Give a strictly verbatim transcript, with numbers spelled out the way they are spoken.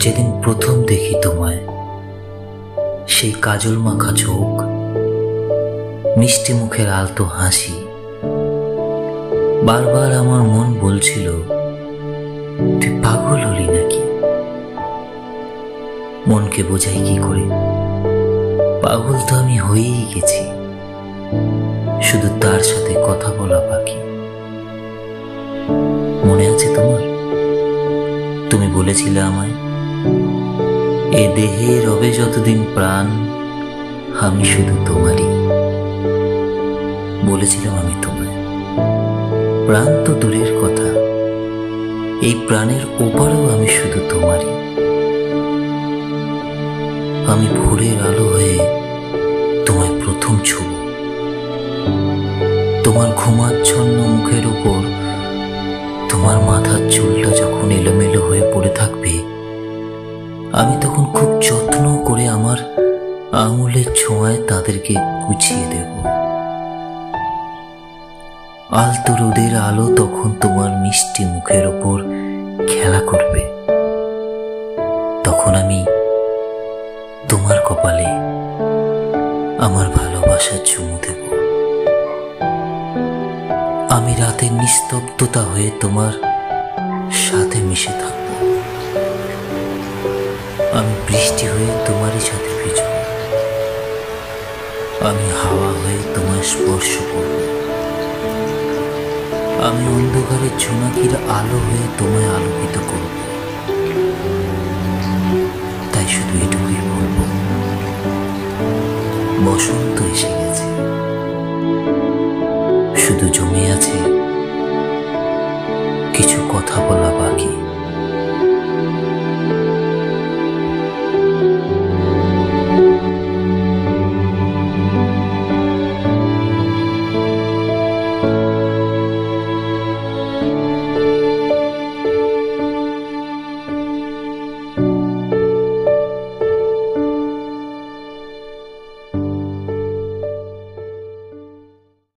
যেদিন প্রথম দেখি তোমায়, সেই কাজল মাখা চোখ, মিষ্টি মুখের আলতো হাসি, বারবার আমার মন বলছিল তুই পাগল হলি নাকি। মনকে বোঝাই কি করে, পাগল তো আমি হয়েই গেছি, শুধু তার সাথে কথা বলা বাকি। মনে আছে তোমার, তুমি বলেছিলে আমায়, এ দেহে রবে যতদিন প্রাণ আমি শুধু তোমারই। বলেছিলাম আমি তোমায়, প্রাণ তো দূরের কথা, এই প্রাণের ওপারেও আমি শুধু তোমারই। আমি ভোরের আলো হয়ে তোমায় প্রথম ছুব, তোমার ঘুমাচ্ছন্ন মুখের উপর তোমার মাথার চুলটা যখন এলোমেলো হয়ে পড়ে থাকবে, আমি তখন খুব যত্ন করে আমার আঙুলের ছোঁয়ায় তাদেরকে গুছিয়ে দেব। আলতো রোদের আলো তখন তোমার মিষ্টি মুখের ওপর খেলা করবে, তখন আমি তোমার কপালে আমার ভালোবাসার চুমু দেব। আমি রাতের নিস্তব্ধতা হয়ে তোমার সাথে মিশে থাকব, আমি বৃষ্টি হয়ে তোমারই সাথে ভিজব, আমি হাওয়া হয়ে তোমায় স্পর্শ করব, আমি অন্ধকারের জোনাকির আলো হয়ে তোমায় আলোকিত করব। তাই শুধু এটুকুই বলব, বসন্ত এসে গেছে, শুধু জমে আছে কিছু কথা বলা বাকি।